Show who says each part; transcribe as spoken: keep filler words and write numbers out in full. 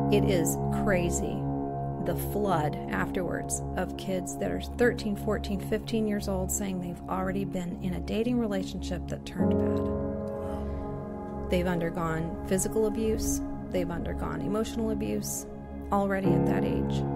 Speaker 1: It is crazy, the flood afterwards of kids that are thirteen, fourteen, fifteen years old saying they've already been in a dating relationship that turned bad. They've undergone physical abuse. They've undergone emotional abuse already at that age.